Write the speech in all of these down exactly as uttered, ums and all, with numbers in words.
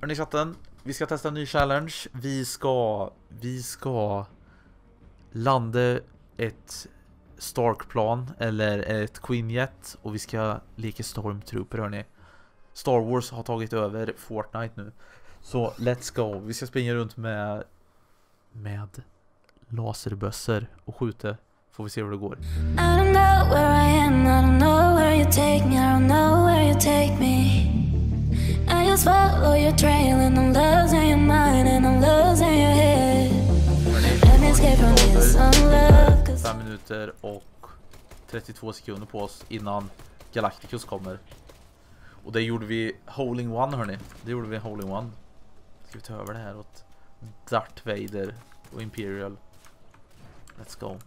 Hörni chatten, vi ska testa en ny challenge. Vi ska Vi ska landa ett Stark-plan eller ett Quinjet. Och vi ska leka Stormtrooper, hörni. Star Wars har tagit över Fortnite nu. Så let's go. Vi ska springa runt med Med laserbössor och skjuta. Får vi se hur det går. I don't know where I am, I don't know where you take me, I don't know where you take me. I just follow your trail and I'm losing your mind and I'm losing your head. Let me escape from this love. fem minuter och trettiotvå sekunder på oss innan Galacticus kommer. Och det gjorde vi Holding One, hörni. Det gjorde vi Holding One. Ska vi ta över det här åt Darth Vader och Imperial. Let's go.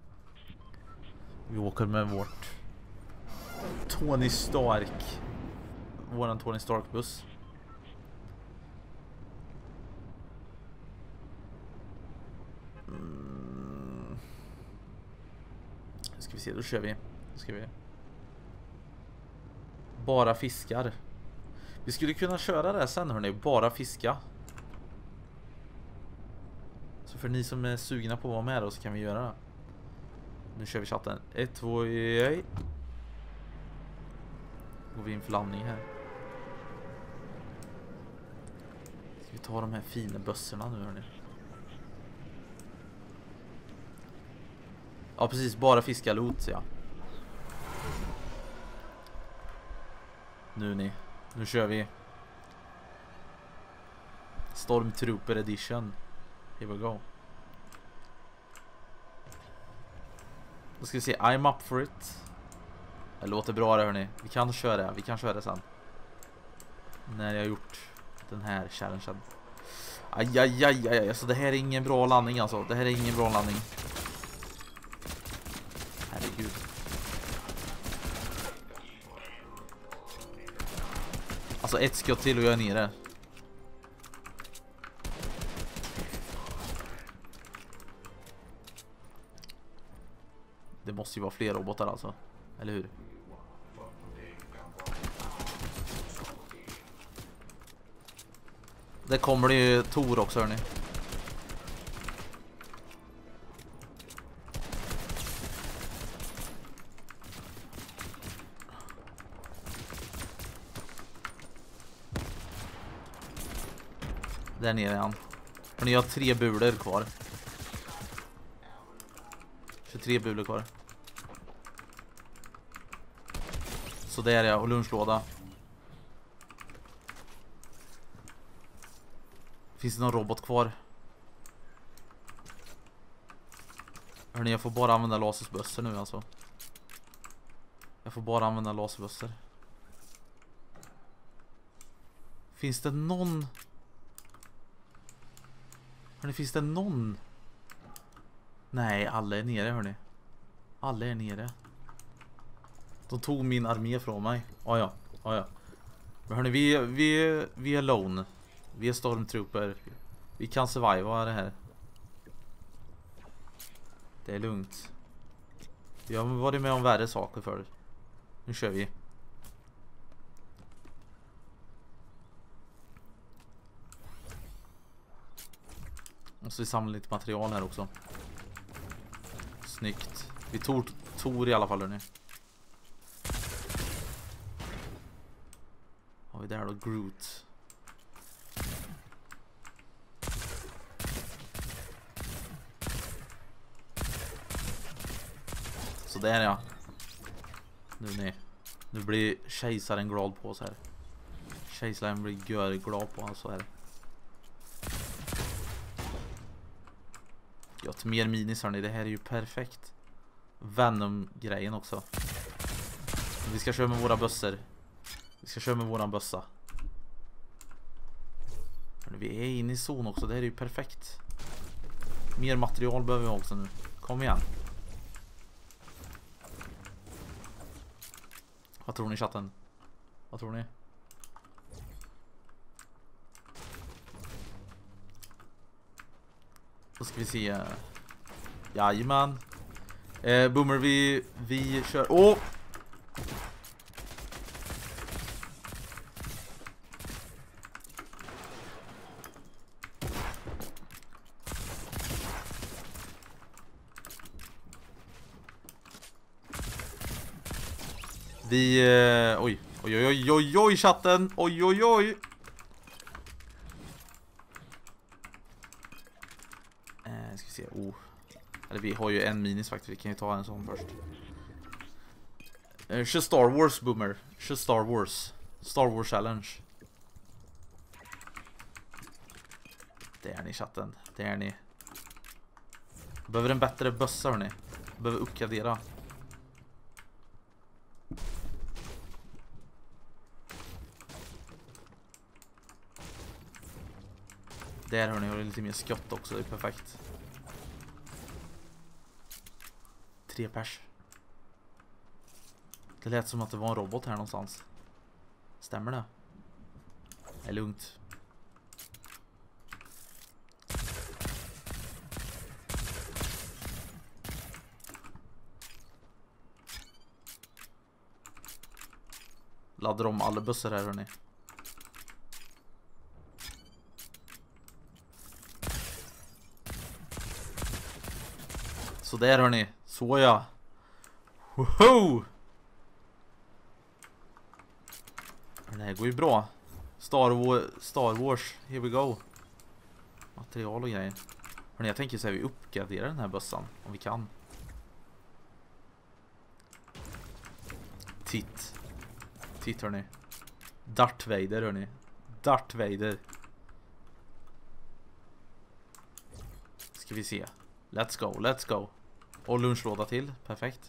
Vi åker med vårt Tony Stark. Våran Tony Stark buss. Mm. Nu ska vi se, då kör vi. Nu ska vi. Bara fiskar. Vi skulle kunna köra det sen, hörni. Bara fiska. Så för ni som är sugna på att vara med då, så kan vi göra det. Nu kör vi chatten. ett, två, ej. Går vi in för landning här. Ska vi ta de här fina bössorna nu, hörni. Ja, precis. Bara fiska loot, ja. Nu ni. Nu kör vi Stormtrooper edition. Here we go. Då ska vi se. I'm up for it. Det låter bra det, hörni. Vi kan köra det. Vi kan köra det sen. När jag har gjort den här challengen. Aj, aj, aj, aj. Alltså det här är ingen bra landning alltså. Det här är ingen bra landning. Herregud. Alltså ett skott till och jag är nere. Det måste ju vara fler robotar alltså. Eller hur? Det kommer det ju Tor också, hörni. Där nere är han. För ni har tre bulor kvar. tjugotre bulor kvar. Så där är jag, och lunchlåda. Finns det någon robot kvar? Hörrni, jag får bara använda laserbössor nu alltså. Jag får bara använda laserbössor. Finns det någon... Hörrni, finns det någon... Nej, alla är nere, hörni. Alla är nere. De tog min armé från mig. Oh ja, oh ja. Men hörni, vi, vi, vi är alone. Vi är Stormtrooper. Vi kan surviva det här. Det är lugnt. Vi har varit med om värre saker förr. Nu kör vi. Måste vi samla lite material här också. Snyggt. Vi tog Tor i alla fall, hörni. Har vi där då Groot. Så där ja. Nu nej. Nu blir kejsaren glad på oss här. Kejsaren blir gör glad på oss så här. Jag tar mer minis, hörni. Det här är ju perfekt. Venom-grejen också. Vi ska köra med våra bössor. Vi ska köra med våran bössa. Vi är inne i zon också. Det här är ju perfekt. Mer material behöver vi också nu. Kom igen. Vad tror ni, chatten? Vad tror ni? Då ska vi se. Jajamän. Eh, Boomer, vi, vi kör. Åh! Vi, eh, oj, oj, oj, oj, oj, chatten, oj, oj, oj. Eh, ska vi se, oh. Eller vi har ju en minis faktiskt, vi kan ju ta en sån först. Eh, kör Star Wars, Boomer. Kör Star Wars. Star Wars Challenge. Det är ni, chatten, det är ni. Behöver en bättre bössa, hörni. Behöver uppgradera. Där hörni, har lite mer skott också, det är perfekt. Tre pers. Det lät som att det var en robot här någonstans. Stämmer det? Det är lugnt. Laddar om alla bussar här, hörni. Så där, hörni. Så ja. Woho! Det här går ju bra. Star Wars, Star Wars, here we go. Material och grejer. Hörni, jag tänker så här, vi uppgraderar den här bössan om vi kan. Titt. Titt, hörni. Darth Vader, hörni. Darth Vader. Ska vi se. Let's go, let's go. Och lunchlåda till, perfekt.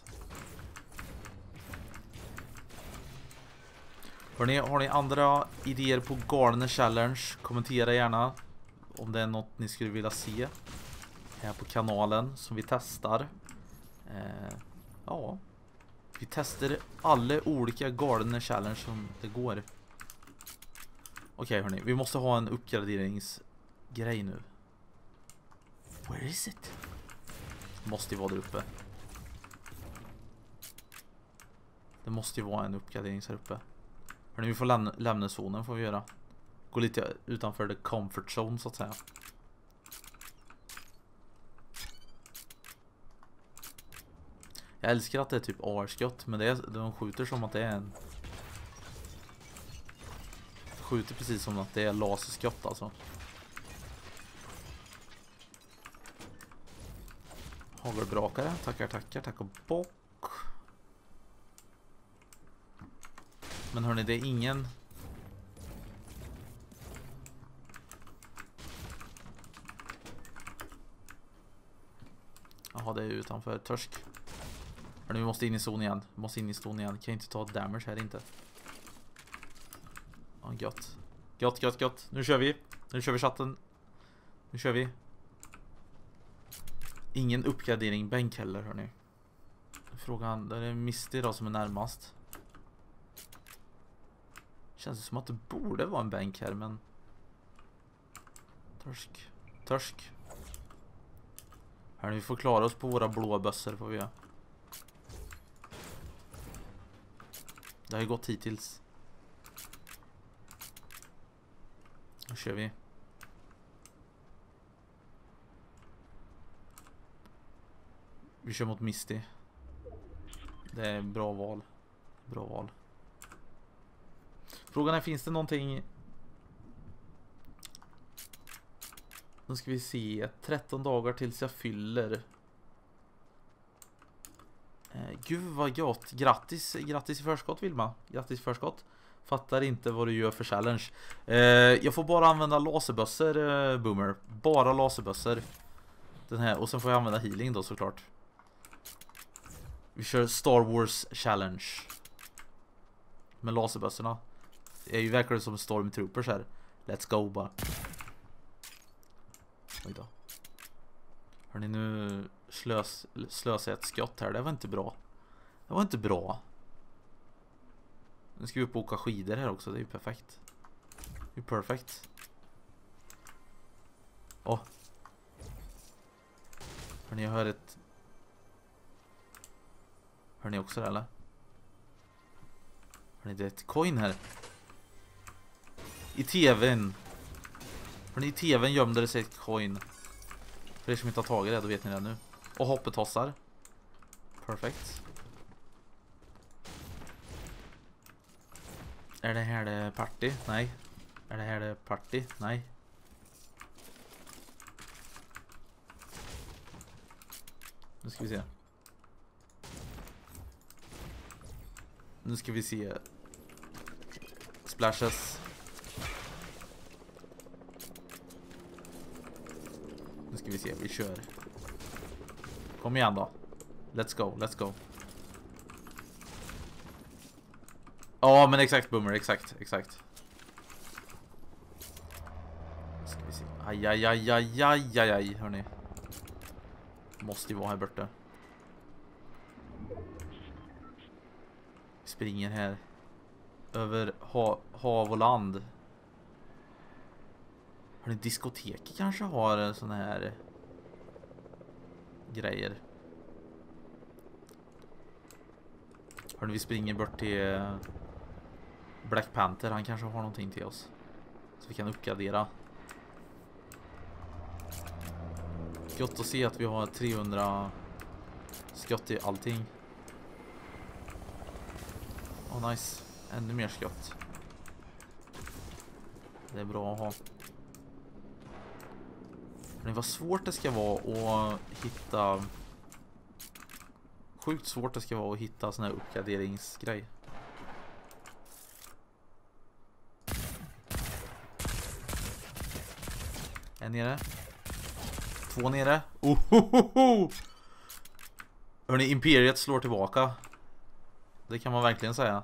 Hörrni, har ni andra idéer på Gardener Challenge? Kommentera gärna om det är något ni skulle vilja se här på kanalen som vi testar. Eh, ja, vi testar alla olika Gardener Challenge som det går. Okej, hörni, vi måste ha en uppgraderingsgrej nu. Where is it? Måste ju vara där uppe. Det måste ju vara en uppgradering här uppe. Hörrni, vi får lämna, lämna zonen får vi göra. Gå lite utanför the comfort zone så att säga. Jag älskar att det är typ A R-skott, men det är, de skjuter som att det är en... Skjuter precis som att det är laserskott alltså. Hagelbrakare, tackar, tackar, tack och bock. Men hörni, det är ingen... Jaha, det är utanför törsk. Hörni, vi måste in i zon igen. Vi måste in i zon igen. Kan jag inte ta damage här inte. Ja, gött. Gött, gött, gött. Nu kör vi. Nu kör vi chatten. Nu kör vi. Ingen uppgradering bänk heller, hörni. Frågan, där är Misty då som är närmast. Känns det som att det borde vara en bänk här, men... Törsk. Törsk. Hörni, vi får klara oss på våra blåa bössor får vi göra. Det har ju gått hittills. Nu kör vi. Vi kör mot Misty. Det är bra val. Bra val. Frågan är, finns det någonting... Nu ska vi se. tretton dagar tills jag fyller. Eh, gud vad gott. Grattis, grattis i förskott, Vilma. Grattis i förskott. Fattar inte vad du gör för challenge. Eh, jag får bara använda laserbössor, eh, Boomer. Bara laserbössor. Den här. Och sen får jag använda healing då såklart. Vi kör Star Wars Challenge. Med laserbössorna. Det är ju verkligen som Stormtroopers här. Let's go bara. Oj då. Hörrni, nu slös, slösar jag ett skott här. Det var inte bra. Det var inte bra. Nu ska vi upp och åka skidor här också. Det är ju perfekt. Det är perfekt. Åh. Oh. Hörrni, jag hör ett... Hör ni också det, eller? Hör ni, det är ett coin här. I tvn. Hör ni, i tvn gömde det sig ett coin. För er som inte har tagit det, då vet ni det nu. Och hoppetossar. Perfekt. Är det här det party? Nej. Är det här det party? Nej. Nu ska vi se. Nu ska vi se. Splashes. Nu ska vi se, vi kör. Kom igen då. Let's go, let's go. Ja, men exakt Boomer, exakt, exakt. Ska vi se. Aj, aj, aj, aj, aj, aj, aj, hörni. Måste ju vara här borta. Vi springer här. Över ha hav och land. Hörni, diskoteket kanske har sån här grejer. Hörni, vi springer bort till Black Panther. Han kanske har någonting till oss. Så vi kan uppgradera. Gott att se att vi har trehundra skott i allting. Åh, oh, nice. Ännu mer skott. Det är bra att ha. Men vad svårt det ska vara att hitta. Sjukt svårt det ska vara att hitta sån här uppgraderingsgrej. En nere. Två nere. Ohohoho! Hörrni, Imperiet slår tillbaka. Det kan man verkligen säga.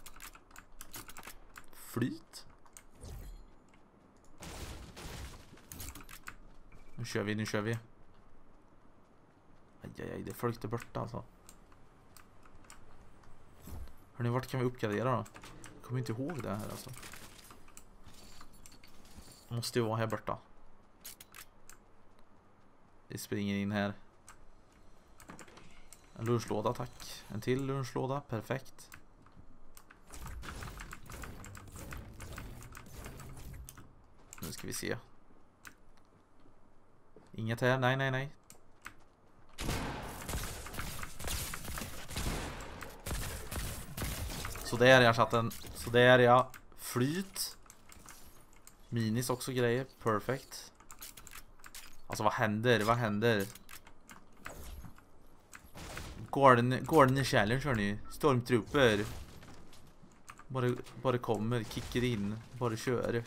Flyt. Nu kör vi, nu kör vi. Aj, aj, aj, det är folk där borta alltså. Hörrni, vart kan vi uppgradera då? Jag kommer inte ihåg det här alltså. Måste ju vara här borta. Vi springer in här. En lunchlåda, tack. En till lunchlåda, perfekt. Nu ska vi se. Inget här, nej, nej, nej. Så där är jag chatten. Så där är jag. Flyt. Minis också grejer, perfekt. Alltså vad händer? Vad händer? Garden, Garden Challenge hörni. Stormtrooper. Bara, bara kommer, kickar in. Bara kör.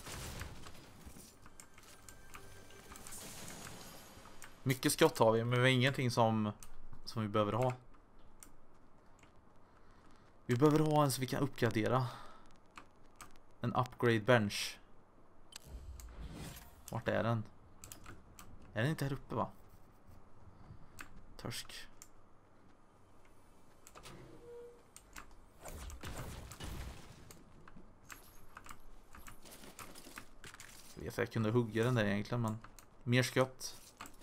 Mycket skott har vi, men vi har ingenting som, som vi behöver ha. Vi behöver ha en så vi kan uppgradera. En upgrade bench. Vart är den? Är den inte här uppe va? Törsk. Jag vet att jag kunde hugga den där egentligen, men mer skott.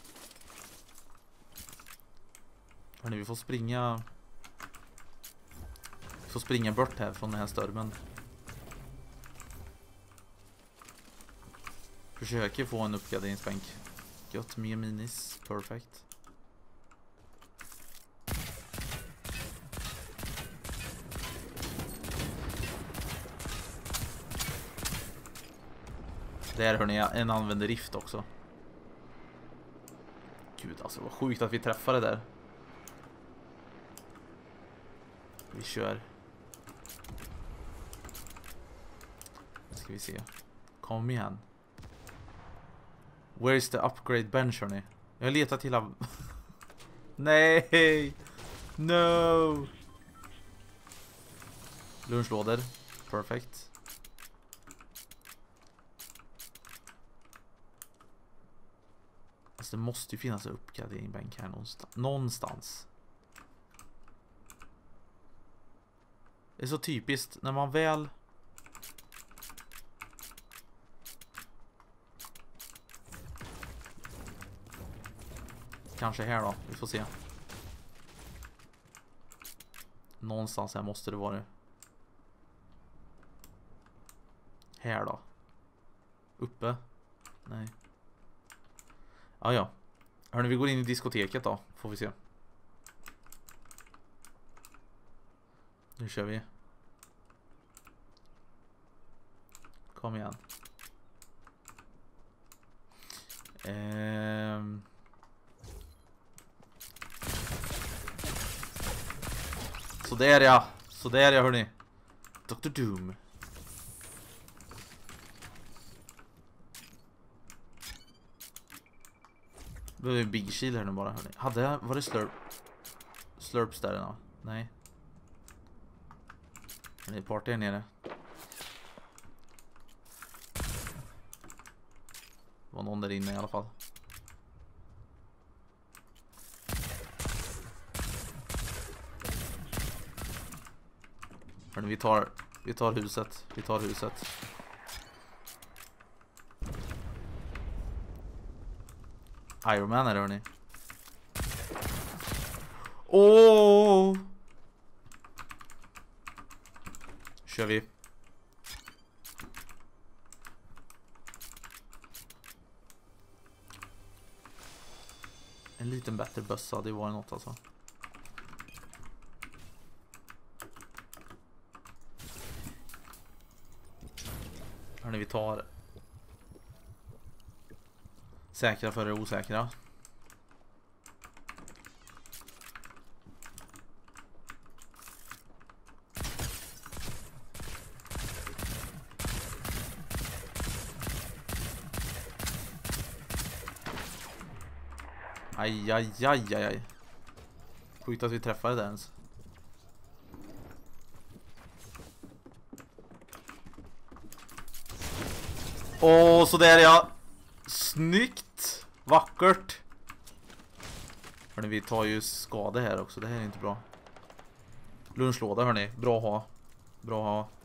Hörrni, vi får springa. Vi får springa bort här från den här stormen. Försöker få en uppgraderingsbänk. Gött med minis, perfekt. Där hörni, en använder rift också. Gud alltså, vad sjukt att vi träffade där. Vi kör. Ska vi se. Kom igen. Where is the upgrade bench hörni? Jag letar till av... Nej! No! Lunchlådor. Perfekt. Alltså det måste ju finnas en uppgraderingbänk här någonstans. Någonstans. Det är så typiskt när man väl... Kanske här då, vi får se. Någonstans här måste det vara. Här då. Uppe. Nej. Ah, ja. Hörni, vi går in i diskoteket då, får vi se. Nu kör vi. Kom igen. Ehm. Så där ja. Så där ja, hörni. doktor Doom. Det blev en big shield här nu bara, hörni. Hade jag, var det slurp? Slurps där då? Nej. Det är party här nere. Det var någon där inne i alla fall. Hörni, vi tar, vi tar huset. Vi tar huset. Iron Man är det, hörni. Åh! Oh! Kör vi. En liten bättre bössa, det var något alltså. Hörni, vi tar säkra för det osäkra. Aj, aj, aj, aj, aj. Sjukt att vi träffade det ens. Åh, så där ja. Snyggt. Vackert. Hörni, vi tar ju skade här också. Det här är inte bra. Lunchlåda, hörni. Bra att ha. Bra att ha.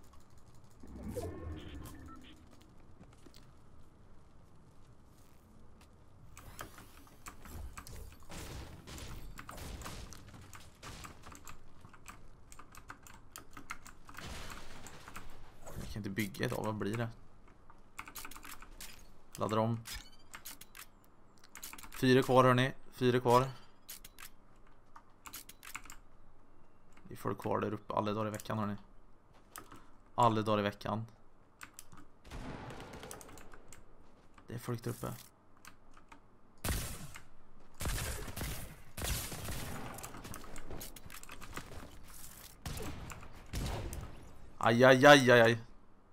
Jag kan inte bygga idag. Vad blir det? Laddar om. Fyra kvar, hörni. Fyra kvar. Vi får kvar där uppe alla dagar i veckan, hörni. Alla dagar i veckan. Det är folk där uppe. Aj, aj, aj, aj, aj.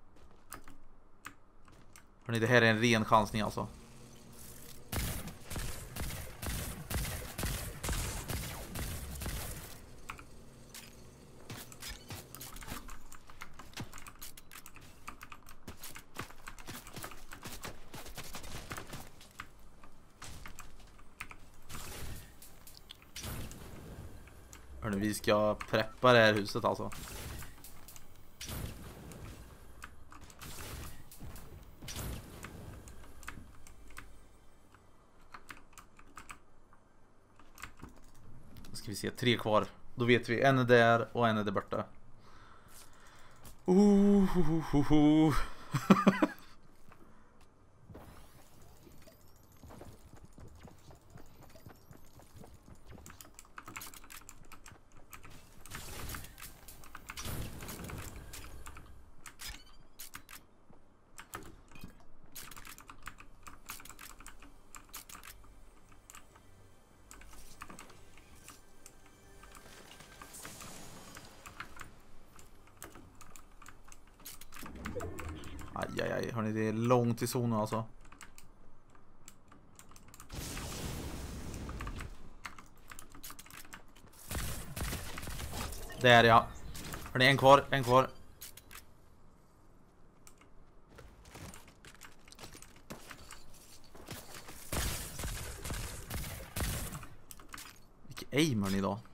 Hörrni, det här är en ren chansning alltså. Hörrni, vi ska preppa det här huset alltså. Ska vi se, tre kvar. Då vet vi, en är där och en är där borta. Oh, oh, oh, oh. Aj, aj, aj. Hörrni, det är långt till zonen alltså. Där ja. Hörrni, en kvar, en kvar. Vilken aim hörni då.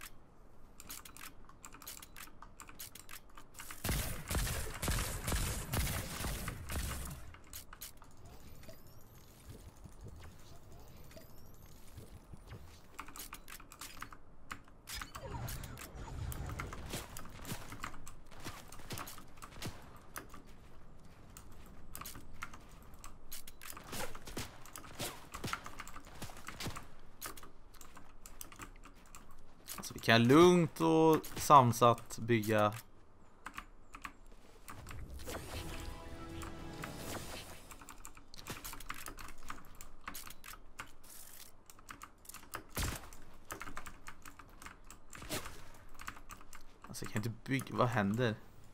Så vi kan lugnt och samsat bygga Alltså jag kan inte bygga, vad händer?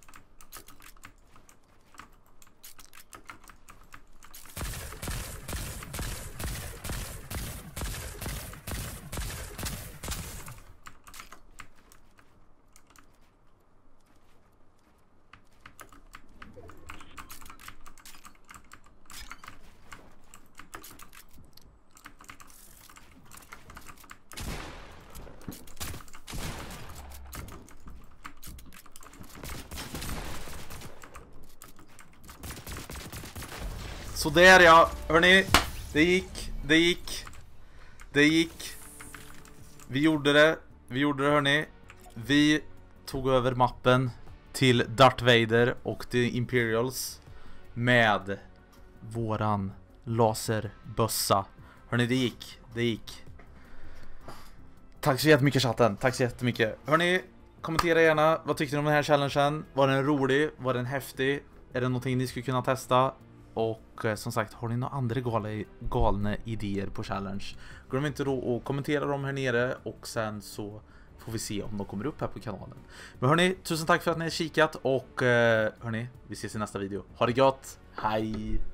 Så där ja, hörni, det gick, det gick, det gick. Vi gjorde det, vi gjorde det hörni. Vi tog över mappen till Darth Vader och The Imperials med våran laserbössa. Hörni, det gick, det gick. Tack så jättemycket chatten, tack så jättemycket. Hörni, kommentera gärna, vad tyckte ni om den här challengen? Var den rolig? Var den häftig? Är det någonting ni skulle kunna testa? Och eh, som sagt, har ni några andra galna, galna idéer på challenge, glöm inte då att kommentera dem här nere. Och sen så får vi se om de kommer upp här på kanalen. Men hörni, tusen tack för att ni har kikat. Och eh, hörni, vi ses i nästa video. Ha det gott, hej!